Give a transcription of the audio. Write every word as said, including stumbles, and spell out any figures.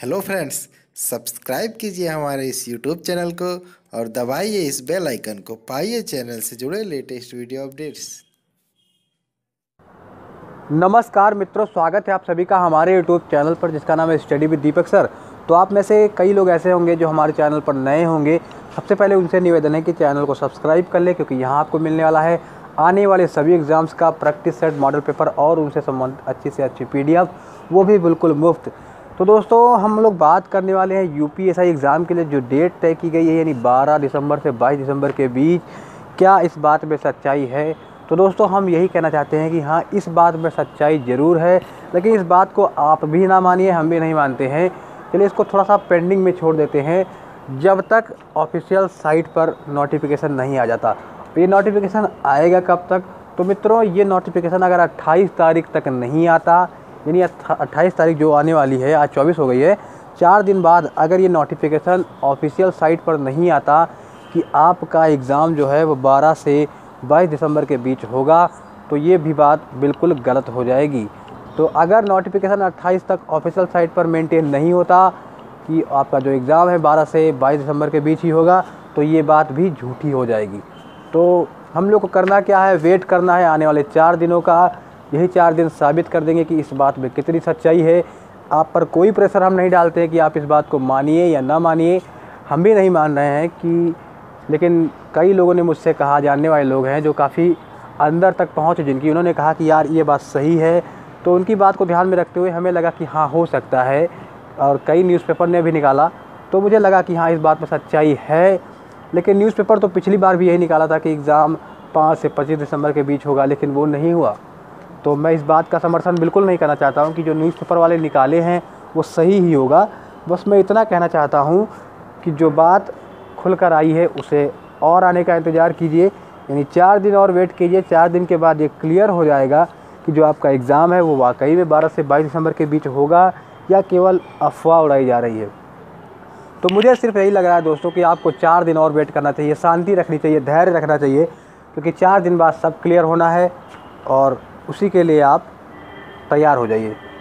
Hello friends, subscribe कीजिए हमारे इस यूट्यूब चैनल को और दबाइए इस बेल आइकन को। पाइए चैनल से जुड़े लेटेस्ट वीडियो अपडेट्स। नमस्कार मित्रों, स्वागत है आप सभी का हमारे यूट्यूब चैनल पर जिसका नाम है स्टडी विद दीपक सर। तो आप में से कई लोग ऐसे होंगे जो हमारे चैनल पर नए होंगे। सबसे पहले उनसे निवेदन है कि चैनल को सब्सक्राइब कर लें, क्योंकि यहाँ आपको मिलने वाला है आने वाले सभी एग्ज़ाम्स का प्रैक्टिस सेट, मॉडल पेपर और उनसे संबंधित अच्छी से अच्छी पीडीएफ, वो भी बिल्कुल मुफ्त। तो दोस्तों, हम लोग बात करने वाले हैं यूपीएससी एग्ज़ाम के लिए जो डेट तय की गई है, यानी बारह दिसंबर से बाईस दिसंबर के बीच। क्या इस बात में सच्चाई है? तो दोस्तों, हम यही कहना चाहते हैं कि हाँ, इस बात में सच्चाई ज़रूर है, लेकिन इस बात को आप भी ना मानिए, हम भी नहीं मानते हैं। चलिए इसको थोड़ा सा पेंडिंग में छोड़ देते हैं जब तक ऑफिशियल साइट पर नोटिफिकेशन नहीं आ जाता। ये नोटिफिकेशन आएगा कब तक? तो मित्रों, ये नोटिफिकेशन अगर अट्ठाईस तारीख तक नहीं आता, यानी अट्ठाईस तारीख जो आने वाली है, आज चौबीस हो गई है, चार दिन बाद अगर ये नोटिफिकेशन ऑफिशियल साइट पर नहीं आता कि आपका एग्ज़ाम जो है वो बारह से बाईस दिसंबर के बीच होगा, तो ये भी बात बिल्कुल गलत हो जाएगी। तो अगर नोटिफिकेशन अट्ठाईस तक ऑफिशियल साइट पर मेंटेन नहीं होता कि आपका जो एग्ज़ाम है बारह से बाईस दिसंबर के बीच ही होगा, तो ये बात भी झूठी हो जाएगी। तो हम लोग को करना क्या है? वेट करना है आने वाले चार दिनों का। यही चार दिन साबित कर देंगे कि इस बात में कितनी सच्चाई है। आप पर कोई प्रेशर हम नहीं डालते हैं कि आप इस बात को मानिए या ना मानिए, हम भी नहीं मान रहे हैं कि, लेकिन कई लोगों ने मुझसे कहा, जानने वाले लोग हैं जो काफ़ी अंदर तक पहुँचे जिनकी, उन्होंने कहा कि यार ये बात सही है। तो उनकी बात को ध्यान में रखते हुए हमें लगा कि हाँ, हो सकता है, और कई न्यूज़पेपर ने भी निकाला, तो मुझे लगा कि हाँ, इस बात में सच्चाई है। लेकिन न्यूज़पेपर तो पिछली बार भी यही निकाला था कि एग्ज़ाम पाँच से पच्चीस दिसंबर के बीच होगा, लेकिन वो नहीं हुआ। तो मैं इस बात का समर्थन बिल्कुल नहीं करना चाहता हूँ कि जो न्यूज़पेपर वाले निकाले हैं वो सही ही होगा। बस मैं इतना कहना चाहता हूँ कि जो बात खुलकर आई है उसे और आने का इंतज़ार कीजिए, यानी चार दिन और वेट कीजिए। चार दिन के बाद ये क्लियर हो जाएगा कि जो आपका एग्ज़ाम है वो वाकई में बारह से बाईस दिसंबर के बीच होगा या केवल अफवाह उड़ाई जा रही है। तो मुझे सिर्फ यही लग रहा है दोस्तों कि आपको चार दिन और वेट करना चाहिए, शांति रखनी चाहिए, धैर्य रखना चाहिए, क्योंकि चार दिन बाद सब क्लियर होना है और उसी के लिए आप तैयार हो जाइए।